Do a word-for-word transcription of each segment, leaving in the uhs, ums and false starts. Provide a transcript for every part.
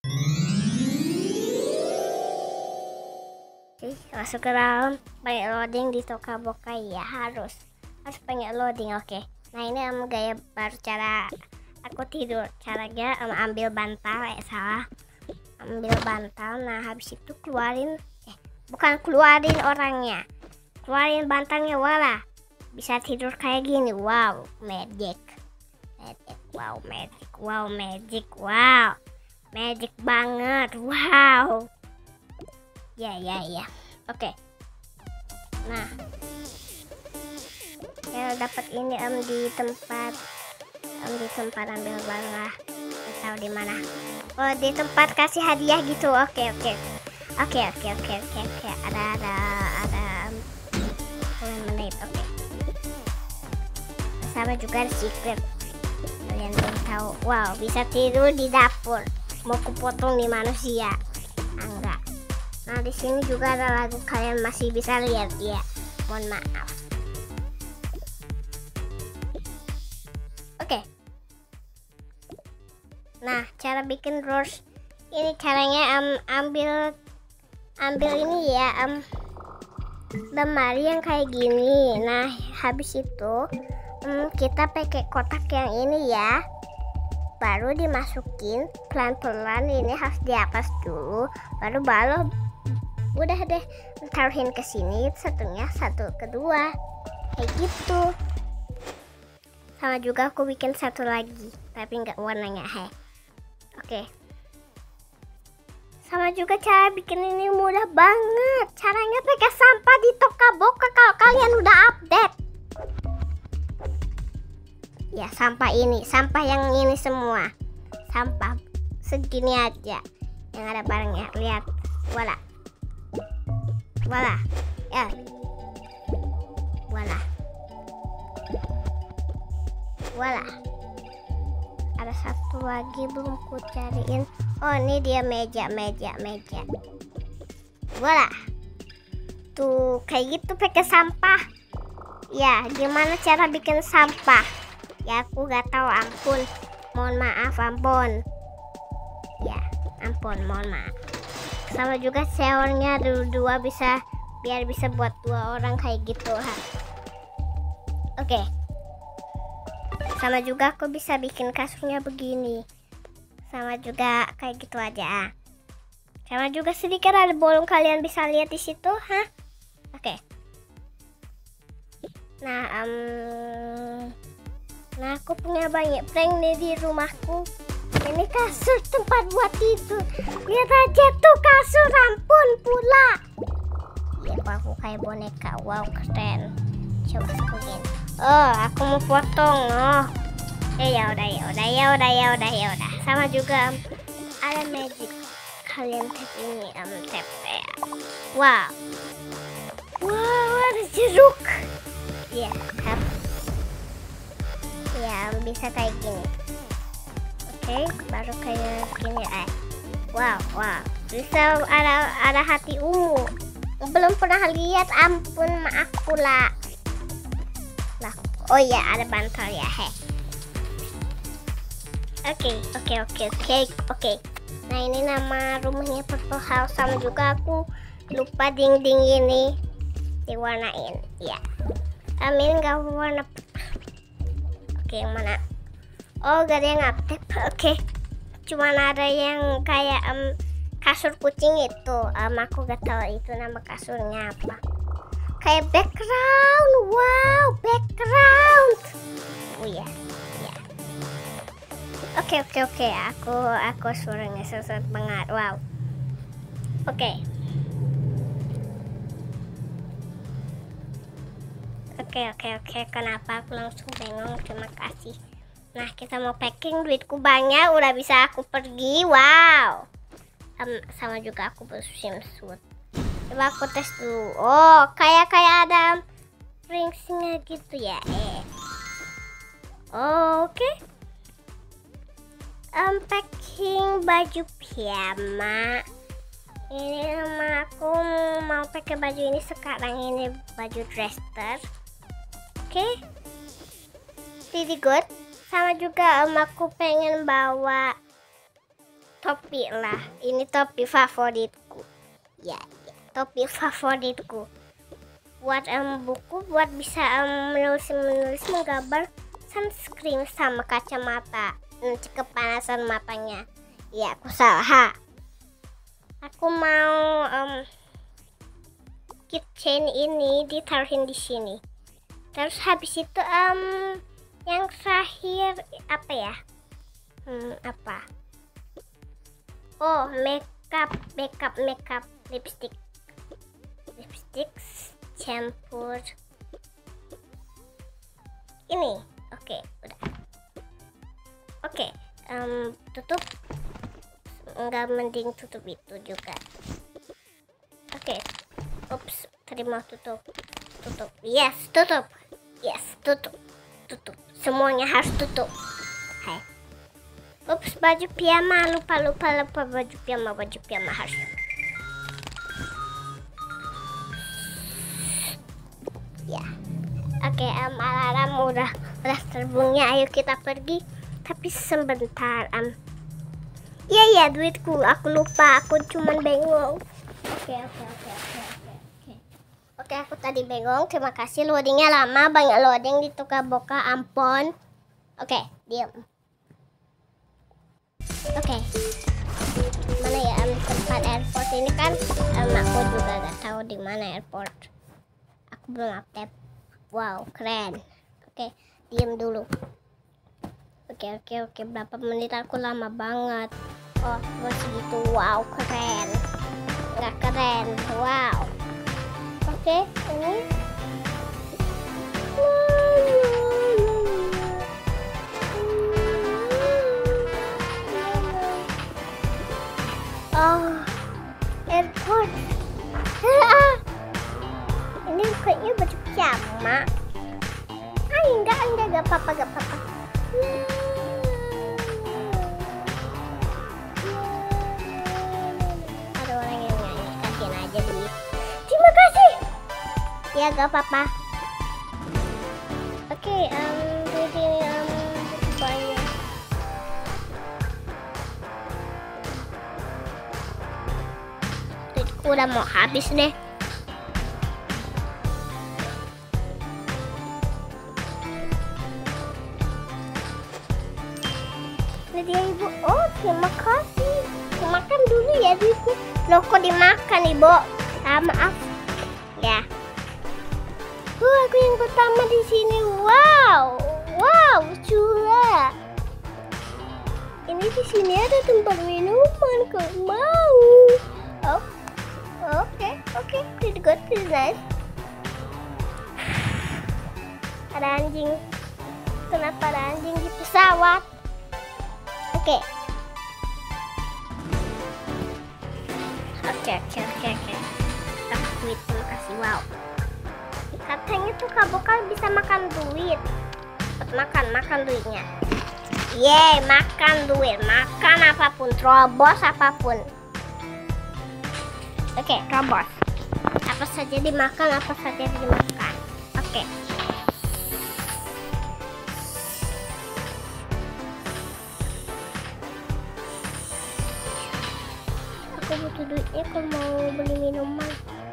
Oke, masuk ke dalam, pengen loading di Toka Boka ya, harus harus pengen loading. Oke, nah ini um, gaya baru cara aku tidur. Caranya um, ambil bantal, eh salah, ambil bantal. Nah habis itu keluarin, eh bukan keluarin orangnya, keluarin bantalnya. Wala, bisa tidur kayak gini. Wow, magic, magic, wow magic, wow magic, wow magic banget, wow. Ya ya ya, oke. Nah, saya dapat ini um, di tempat um, di tempat ambil barang lah, nggak tahu di mana. Oh, di tempat kasih hadiah gitu. Oke oke oke oke oke oke oke. Ada ada ada um, menit. Oke. Sama juga ada secret. Kalian belum tahu. Wow, bisa tidur di dapur. Mau kupotong di manusia. Enggak. Nah di sini juga ada lagu, kalian masih bisa lihat ya. Mohon maaf. Oke. Nah cara bikin drawers ini caranya um, ambil ambil ini ya um, lemari yang kayak gini. Nah habis itu um, kita pakai kotak yang ini ya. Baru dimasukin pelan-pelan, ini harus di atas dulu. Baru baru udah deh taruhin ke sini, satunya satu kedua kayak gitu. Sama juga aku bikin satu lagi tapi nggak warnanya he. Oke, sama juga cara bikin ini mudah banget. Caranya pakai sampah di Toka Boka kalau kalian udah update ya. Sampah ini, sampah yang ini semua, sampah segini aja yang ada barangnya. Lihat, wala Wala, ya, wala, wala. Ada satu lagi belum ku cariin. Oh ini dia, meja, meja, meja. Wala. Tuh kayak gitu pakai sampah. Ya, gimana cara bikin sampah? Ya aku gak tahu, ampun. Mohon maaf, ampun. Ya, ampun, mohon maaf. Sama juga showernya dua-dua bisa, biar bisa buat dua orang kayak gitu ha. Oke. Sama juga aku bisa bikin kasurnya begini. Sama juga kayak gitu aja. Sama juga sedikit ada bolong, kalian bisa lihat di situ ha. Oke. Nah, um, nah aku punya banyak prank nih di rumahku. Ini kasur tempat buat tidur. Lihat aja tuh kasur, ampun pula. Lihat aku kayak boneka. Wow keren. Coba begini. Oh aku mau potong. Oh eh ya udah ya udah ya udah ya udah ya udah. Sama juga um, ada magic. Kalian tap ini um, tap ya. Wow. Wow ada jeruk. Ya tap. Ya bisa kayak gini. Oke, baru kayak gini eh. Wow, wow. Bisa ada ada hati ungu. Belum pernah lihat, ampun maaf pula. Lah, oh ya ada bantal ya, he. Oke, oke, oke, oke, oke. Nah ini nama rumahnya Purple House. Sama juga aku lupa dinding ini diwarnain. Ya. Amin nggak warna. Oke, yang mana? Oh gak ada yang update. Oke, okay. Cuman ada yang kayak um, kasur kucing itu. um, Aku gak tahu itu nama kasurnya apa. Kayak background. Wow, background. Oh ya, ya. Oke, oke, oke. Aku aku suaranya sesuai banget. Wow. Oke. Okay. Oke, oke, oke. Kenapa aku langsung bengong? Terima kasih. Nah kita mau packing, duitku banyak, udah bisa aku pergi. Wow. um, Sama juga aku berswimsuit. Coba aku tes dulu. Oh kayak kayak ada ringsnya gitu ya. Eh oh, oke okay. um, Packing baju piyama. Ini sama aku mau pakai baju ini sekarang. Ini baju dresser. Oke okay. Really good. Sama juga um, aku pengen bawa topi lah. Ini topi favoritku. Ya, ya topi favoritku. Buat um, buku, buat bisa um, menulis menulis menggambar sunscreen sama kacamata. Nanti kepanasan matanya. Ya, aku salah. Aku mau um, keychain ini ditaruhin di sini. Terus habis itu um, yang terakhir apa ya? Hmm, apa? Oh, makeup, makeup, makeup, lipstick, lipstick campur ini. Oke, okay, udah. Oke, okay, um, tutup. Enggak, mending tutup itu juga. Oke, okay. Ups, tadi mau tutup. Tutup, yes, tutup, yes, tutup, tutup. Semuanya harus tutup. Hai. Ups, baju piyama, lupa lupa lupa baju piyama, baju piyama harus. Ya, oke, okay, um, alarm udah udah terbungnya. Ayo kita pergi, tapi sebentar. Um, iya ya duitku, aku lupa, aku cuman bengong. Oke okay, oke okay, oke okay, oke oke oke. Oke, aku tadi bengong. Terima kasih, loadingnya lama, banyak loading di Tokaboka, ampun. Oke, okay, diam. Oke, okay. Mana ya um, tempat airport ini kan? Um, aku juga gak tahu di mana airport. Aku belum update. Wow, keren. Oke, okay, diam dulu. Oke, okay, oke, okay, oke. Okay. Berapa menit? Aku lama banget. Oh, cuma segitu. Wow, keren. Nggak keren. Wow. Oke, okay, ini. Oh, airport. Ini kayaknya baju piyama. Ah, enggak, enggak, enggak apa-apa, enggak apa-apa. Ada orang yang nyanyi, kasihin aja duit. Terima kasih. Ya, enggak apa-apa. Oke, okay, um, duit ini um, banyak. Udah mau habis deh. Ini dia ibu. Oh, terima kasih. Makan dulu ya duitnya. Loh, kok dimakan ibu? Ah, maaf. Ya. Uh, aku yang pertama di sini. Wow, wow, cula. Ini di sini ada tempat minuman. Kok mau? Oh. Oke, oke, pretty good, pretty nice. Ada anjing. Kenapa ada anjing di pesawat? Oke. Oke, oke, oke, oke. Dapat duit, terima kasih. Wow. Katanya tuh Tokaboka bisa makan duit. Makan, makan duitnya. Yeay, makan duit, makan apapun, terobos apapun. Oke, okay, robot. Apa saja dimakan, apa saja dimakan. Oke. Okay. Aku butuh duitnya kalau mau beli minuman.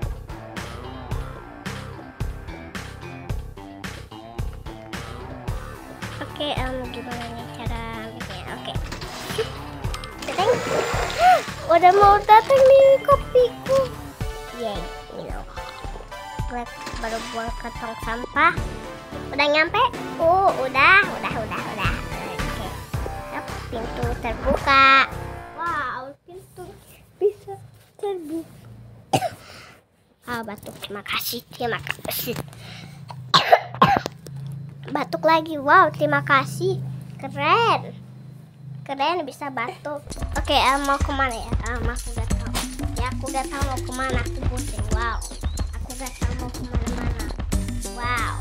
Oke, okay, um, gimana nih cara bikinnya? Oke. Okay. Udah mau datang nih kopiku. Yeay, minum. Lihat, baru buang kantong sampah. Udah nyampe? Uh, udah, udah, udah, udah. Oke. Yap, pintu terbuka. Wow, pintu bisa terbuka. Ah, batuk. Terima kasih, terima kasih. Batuk lagi. Wow, terima kasih. Keren. Keren bisa batuk. Oke, okay, uh, mau kemana ya? Um, aku gak tahu. Ya, aku gak tahu mau kemana. Aku pusing. Wow. Aku gak tahu mau kemana-mana. Wow.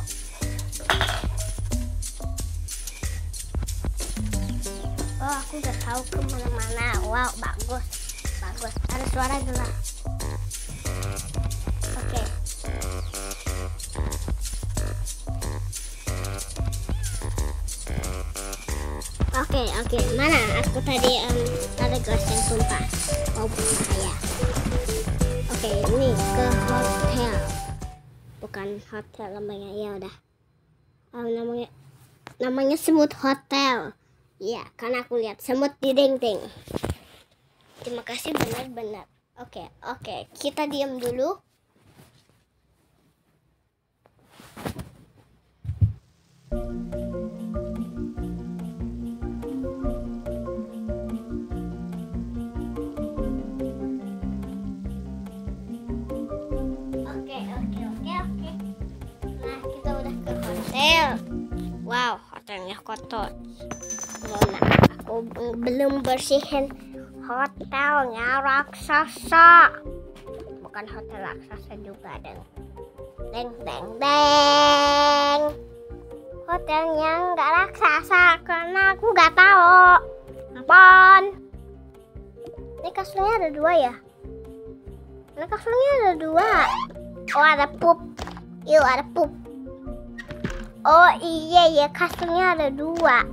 Oh, aku gak tahu kemana-mana. Wow, bagus. Bagus. Ada suara gelap. Oke. Okay. Oke, Oke, oke. Mana? Aku tadi um, ada gelas yang tumpah. Oh, bahaya. Oke, ini ke hotel. Bukan hotel namanya. Ya udah. Um, namanya namanya semut hotel. Iya, karena aku lihat semut di dinding. Terima kasih benar-benar. Oke, oke. Kita diam dulu. Wow, hotelnya kotor. Mana? Aku belum bersihin hotelnya raksasa. Bukan hotel raksasa juga, deng. Deng, deng, deng. Hotelnya nggak raksasa karena aku nggak tahu. Ampun. Ini kasurnya ada dua ya? Ini kasurnya ada dua. Oh, ada pup. Yuk, ada pup. Oh iya ya, kasurnya ada dua.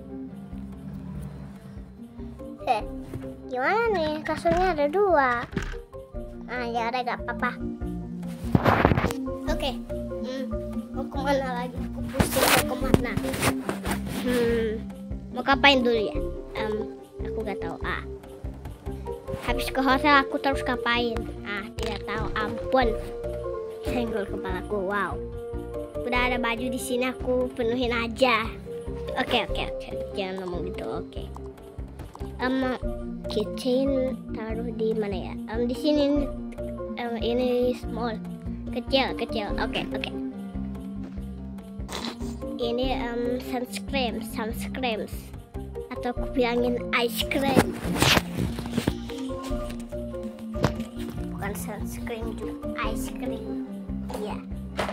Eh, gimana nih? Kasurnya ada dua. Ah ya udah, gak apa-apa. Oke, okay. hmm, mau kemana lagi? Aku pusing mau kemana? Hmm, mau ngapain dulu ya? Um, aku gak tahu. Ah, habis ke hotel aku terus ngapain? Ah, tidak tahu. Ampun, senggol kepalaku. Wow. Udah ada baju di sini, aku penuhin aja. Oke, oke, oke. Jangan ngomong gitu. Oke. Um, keychain taruh di mana ya? Um, di sini. Um, ini small, kecil, kecil. Oke, oke. Ini um, sunscreen, sunscreen. Atau aku bilangin ice cream. Bukan sunscreen juga, ice cream. Iya.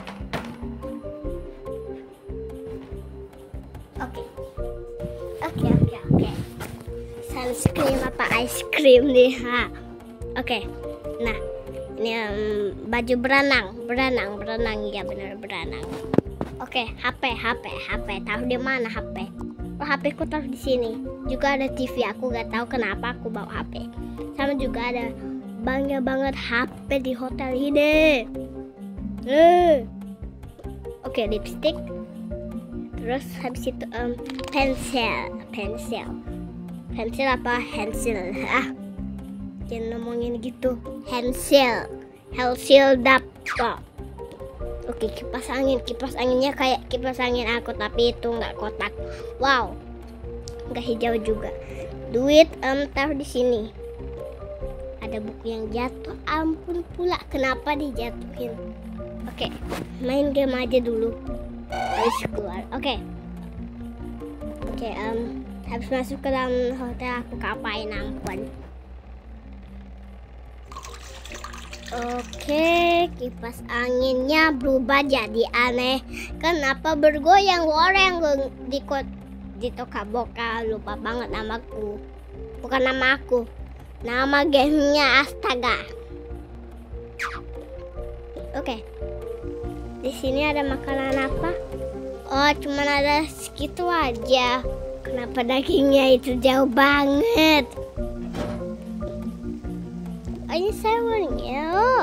Oke, oke, oke, oke. Sunscreen apa ice cream nih? Ha. Oke, nah ini um, baju berenang, berenang, berenang ya benar berenang. Oke, H P, H P, H P. Taruh di mana H P? Oh, H P ku taruh di sini. Juga ada T V. Aku gak tahu kenapa aku bawa H P. Sama juga ada banyak banget H P di hotel ini. Uh. Oke, lipstick. Terus habis itu um, pensil, pensil, pensil apa pensil? Ah, jangan ngomongin gitu. Pensil, pensil dap. Oh. Oke, kipas angin, kipas anginnya kayak kipas angin aku, tapi itu nggak kotak. Wow, nggak hijau juga. Duit um, taruh di sini. Ada buku yang jatuh. Ampun pula, kenapa dijatuhin? Oke, main game aja dulu. Harus keluar. Oke, okay. Oke, okay, um, habis masuk ke dalam hotel aku ngapain? Ampun. Oke, okay, kipas anginnya berubah jadi aneh. Kenapa bergoyang goreng di kot di toka boka? Lupa banget namaku. Bukan nama aku. Nama gamenya astaga. Oke. Okay. Di sini ada makanan apa? Oh, cuman ada segitu aja. Kenapa dagingnya itu jauh banget? Oh, ini sawarnya.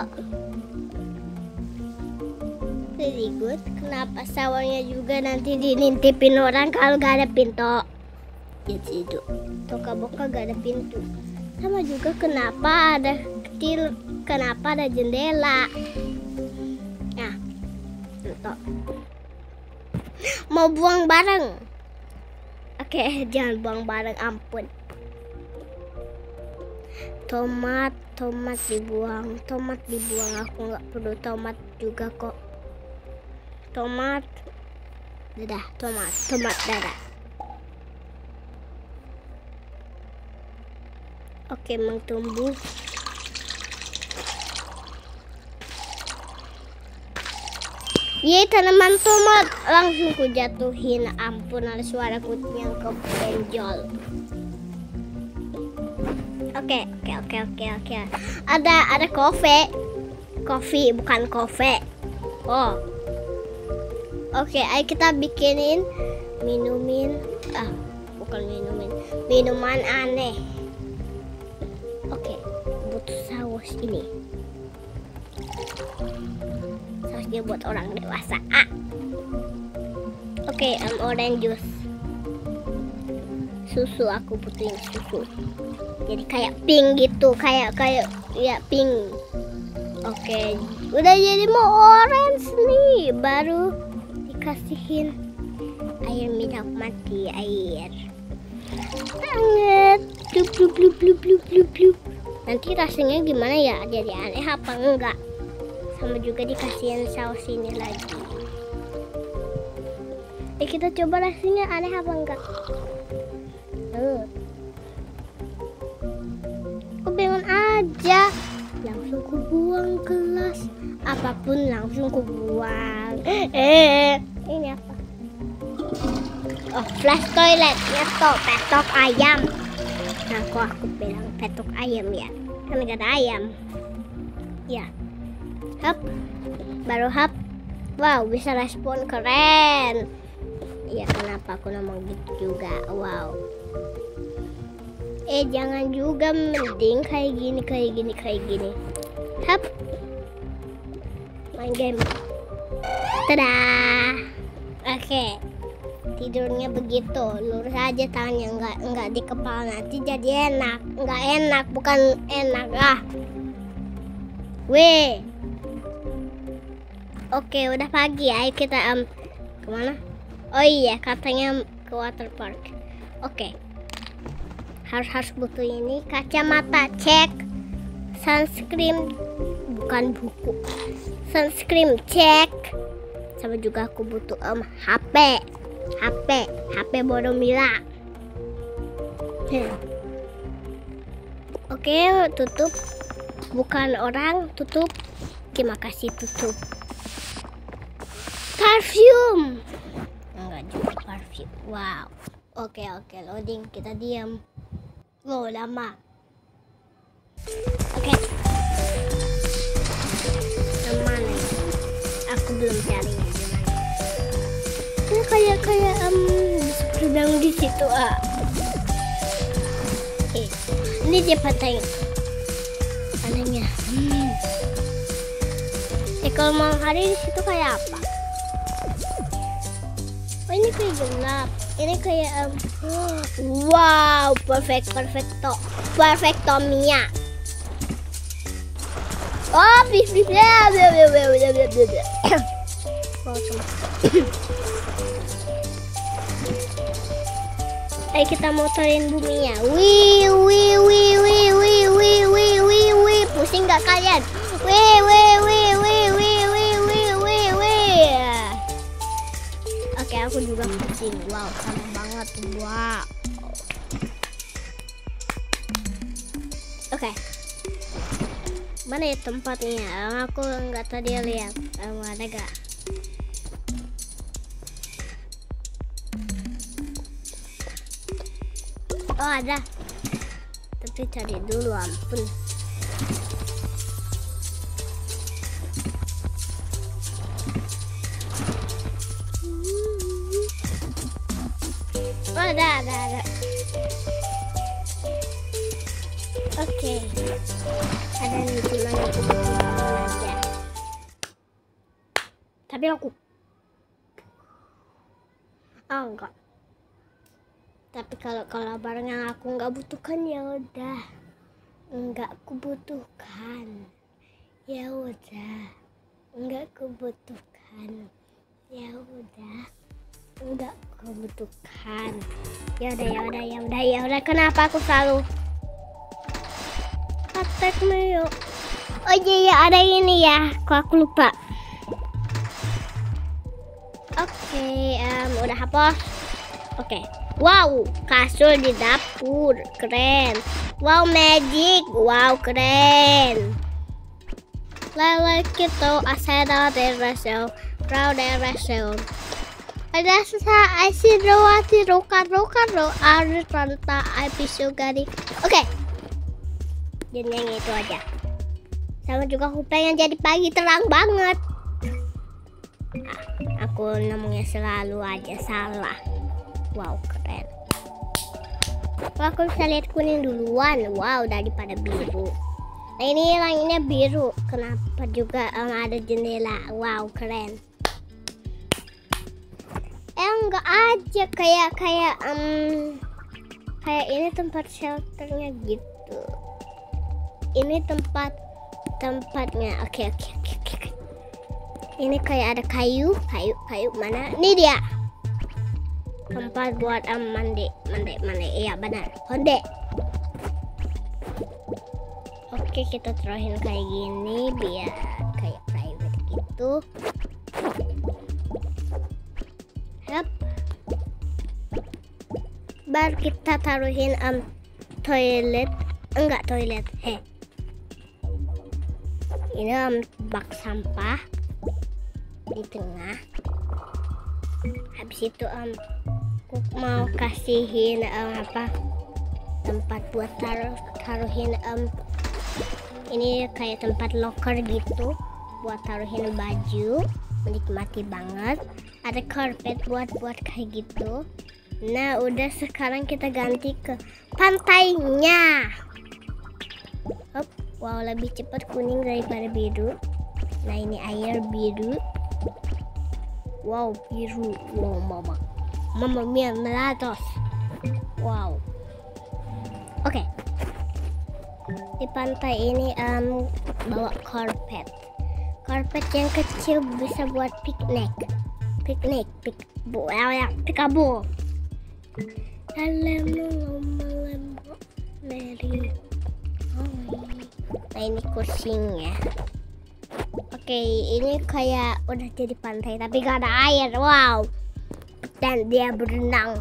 Very good. Kenapa sawarnya juga nanti dinintipin orang kalau gak ada pintu? Ya itu. Toka boka gak ada pintu. Sama juga kenapa ada kecil, kenapa ada jendela? Nah. Tuh. Mau buang bareng. Oke, jangan buang bareng, ampun. Tomat, tomat dibuang, tomat dibuang. Aku nggak perlu tomat juga kok. Tomat, dadah, tomat, tomat, dadah. Oke, mengtumbuh. Ye, tanaman tomat langsung ku jatuhin. Ampun, ada suara kucing yang kebenjol. Oke, oke, oke, oke, oke. Ada ada kopi. Kopi bukan kopi. Oh. Oke, ayo kita bikinin minumin. Ah, bukan akan minumin minuman aneh. Oke, butuh saus ini. Sausnya buat orang dewasa. Ah. Oke, um, orange juice. Susu, aku butuhin susu. Jadi kayak pink gitu, kayak kayak ya pink. Oke, udah jadi mau orange nih. Baru dikasihin air minyak mati, air hangat. Blub blub blub blub blub blub blub. Nanti rasanya gimana ya? Jadi aneh apa enggak? Sama juga dikasihin saus ini lagi. Eh, kita coba rasanya aneh apa enggak? Uh. Aku pengen aja langsung ku buang gelas, apapun langsung ku buang. Eh, ini apa? Oh, flash toilet. Nyetok petok ayam. Nah, kok aku bilang petok ayam ya? Kan gak ada ayam. Ya. Hap. Baru hap. Wow, bisa respon keren. Ya, kenapa aku ngomong gitu juga? Wow. Eh, jangan juga, mending kayak gini, kayak gini, kayak gini. Hap. Main game. Tada. Oke. Tidurnya begitu, lurus aja tangannya, nggak nggak di kepala, nanti jadi enak. Nggak enak, bukan enak ah. Weh. Oke, udah pagi. Ayo kita um, kemana? Oh iya, katanya ke water park. Oke. Harus harus butuh ini, kacamata, cek. Sunscreen, bukan buku. Sunscreen, cek. Sama juga aku butuh um, H P. H P, H P bodoh Mila. Hmm. Oke, tutup. Bukan orang, tutup. Terima kasih, tutup. Parfum. Enggak juga parfum. Wow. Oke, oke, loading. Kita diam. Wow, lama. Oke. Mana? Aku belum cari. Kayak kayak um sedang di situ ah. Eh, ini dia patahin. Anehnya. Hmm. Eh, kalau malam hari di situ kayak apa? Oh, ini kayak gelap. Ini kayak um, wow, perfect, perfecto, perfectomia. Oh, bis bis ya, bla bla bla bla bla bla. Wow, cuma. Ayo kita motorin buminya. Wih, wih, wih, wih, wih, wih, wih, wih, wih. Pusing nggak kalian? Wih, wih, wih, wih, wih, wih, wih, wih, wih. Oke, aku juga pusing. Wow, sama banget. Wow. Oke. Mana ya tempatnya? Aku nggak tadi lihat. Ada gak? Oh, ada. Tapi cari dulu, ampun. Oh, ada, ada, ada. Oke. Ada nih, cuma aku aja. Tapi aku. Oh, enggak. Tapi kalau kalau barang yang aku nggak butuhkan ya udah, nggak aku butuhkan, ya udah, nggak aku butuhkan, ya udah, nggak aku butuhkan, ya udah, ya udah, ya udah, ya udah. Kenapa aku selalu attack Mayo? Oh iya ya, ada ini ya, kok aku lupa. Oke, um, udah hapus. Oke. Wow, kasur di dapur, keren. Wow, magic, wow, keren. Lalu kita asal dari rasio, raw dari rasio. Ada sisa asin rawati roka roka ro ari ranta episode gari. Oke, dan yang itu aja. Sama juga aku pengen jadi pagi terang banget. Nah, aku ngomongnya selalu aja salah. Wow, keren. Kalau aku bisa lihat kuning duluan, wow, daripada biru. Nah ini langitnya biru, kenapa juga um, ada jendela, wow keren. Eh enggak aja kayak kayak um, kayak ini tempat shelternya gitu. Ini tempat tempatnya, oke oke oke oke. Ini kayak ada kayu, kayu kayu mana? Ini dia. Tempat buat um, mandi, mandi, mandi. Iya benar, honde. Oke, kita terusin kayak gini biar kayak private gitu. Yap. Baru kita taruhin um, toilet, enggak toilet, heh. Ini um, bak sampah di tengah. Habis itu um, aku mau kasihin um, apa tempat buat taruh taruhin um, ini kayak tempat locker gitu buat taruhin baju, menikmati banget. Ada karpet buat buat kayak gitu. Nah udah, sekarang kita ganti ke pantainya. Hop, wow lebih cepat kuning daripada biru. Nah ini air biru. Wow biru, wow mama, mama mia melatos. Wow. Oke. Okay. Di pantai ini um, bawa karpet. Karpet yang kecil bisa buat piknik. Piknik, pik, bu, ya, pikabul. Nah ini kursinya. Oke, ini kayak udah jadi pantai tapi gak ada air. Wow. Dan dia berenang.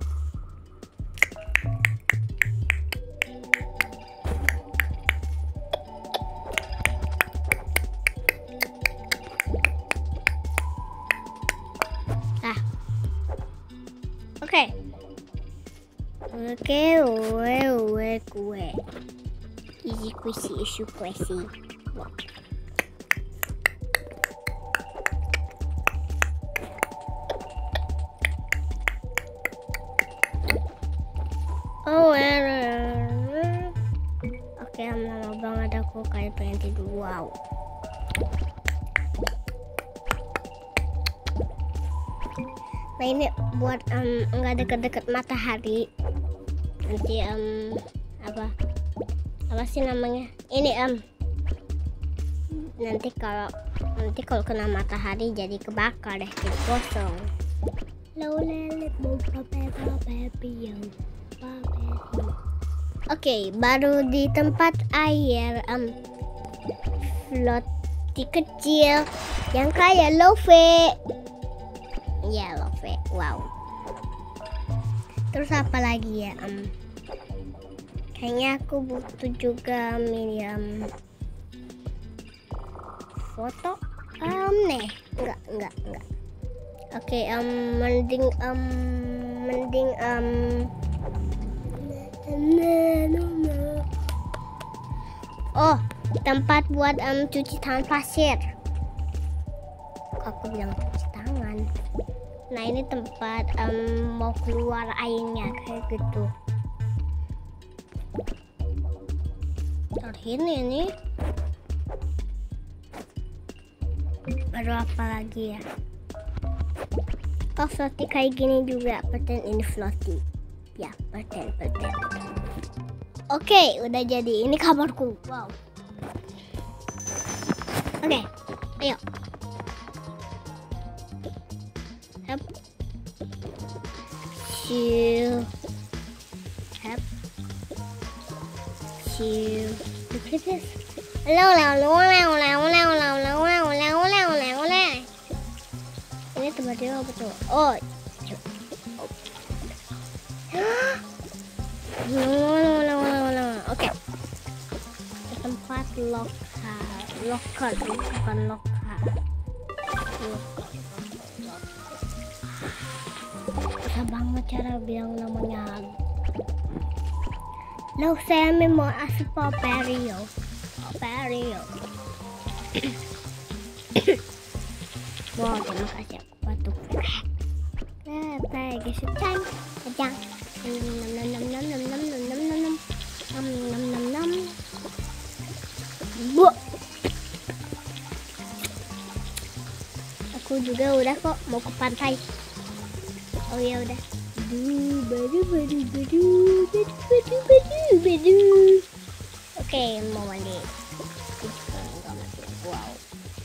Oke, oke, we, we, kue, isi kuisi, isu kuisi. Oh, oke, lama banget aku kayak pengen tidur. Wow. Nah ini buat um, nggak deket-deket matahari. Nanti um, apa apa sih namanya? Ini um nanti kalau nanti kalau kena matahari jadi kebakar deh, jadi kosong. Oke, baru di tempat air um floaty kecil yang kayak love. Ya, love. Wow. Terus apa lagi ya? Um, kayaknya aku butuh juga medium foto. Um, nih, enggak, enggak, enggak. Oke, okay, um, mending, um, mending, um, oh, tempat buat um cuci tangan pasir. Aku bilang cuci tangan. Nah ini tempat um, mau keluar airnya kayak gitu. Taruhin ini. Baru apa lagi ya? Oh floaty kayak gini juga. Pretend ini floaty. Ya pretend pretend. Oke, udah jadi. Ini kamarku. Wow. Oke, ayo. Hep. Chill. Hep. Chill. Look at this. Hello, hello, hello, hello, hello, hello, hello, hello, hello, hello. Ini tempatnya apa tuh? Oh. Oke. Tempat lokal, lokal bukan lokal. Susah banget cara bilang namanya. Lo saya mau asal Paperio. Paperio. Wow, terima kasih aku batuk. Nah, baik, sekian. Ajang. Nam nam nam nam nam nam nam nam nam nam nam nam nam. Bu. Aku juga udah kok mau ke pantai. Oh ya udah. Badu badu badu badu badu badu badu. Oke, mau mandi. Wow.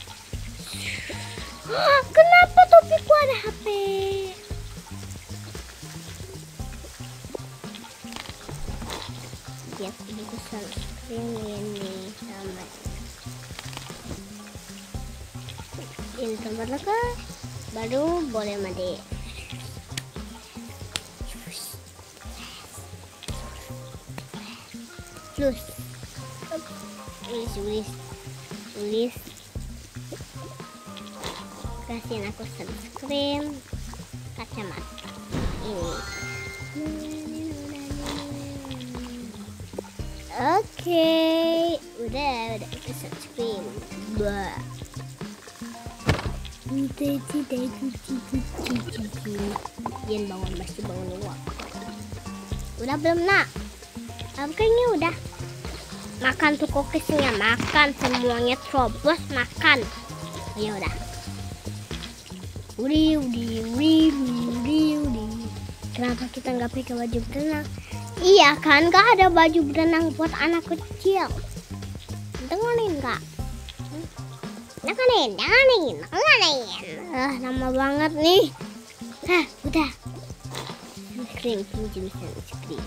Kenapa topiku ada H P? Ya, aku sunscreen ini sama ini tempat laka, baru boleh mandi. Plus, tulis, tulis, tulis. Kasihin aku sunscreen, kacamata ini. Oke, udah, udah itu sunscreen. Bah. Yen bangun masih bangun uang. Udah belum nak? Kayaknya udah. Makan tuh cookiesnya, makan semuanya terobos makan. Ya udah. Uri uri uri uri uri. Kenapa kita nggak pakai baju berenang? Iya kan, nggak ada baju berenang buat anak kecil. Dengerin nggak? Dengerin, dengerin, dengerin. Ah, lama banget nih. Hah, udah. Sunscreen, pinjam sunscreen.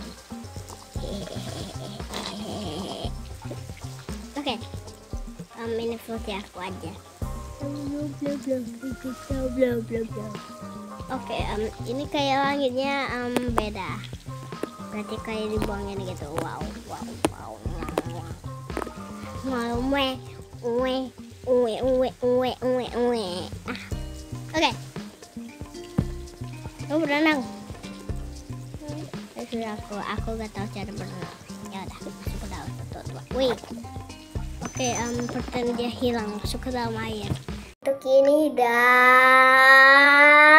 Oke, um, ini foto aku aja. Oke, um, ini kayak langitnya um, beda. Berarti kayak dibuangin gitu. Wow, wow, wow, wow. Mau uwe, uwe, uwe, uwe, uwe, uwe, uwe. Ah, oke. Kamu berenang? Terus aku, aku gak tahu cara berenang. Ya udah, masuk ke dalam tuh, tuh. Wih. Oke, um, pertanda dia hilang masuk ke dalam air. Untuk ini dah.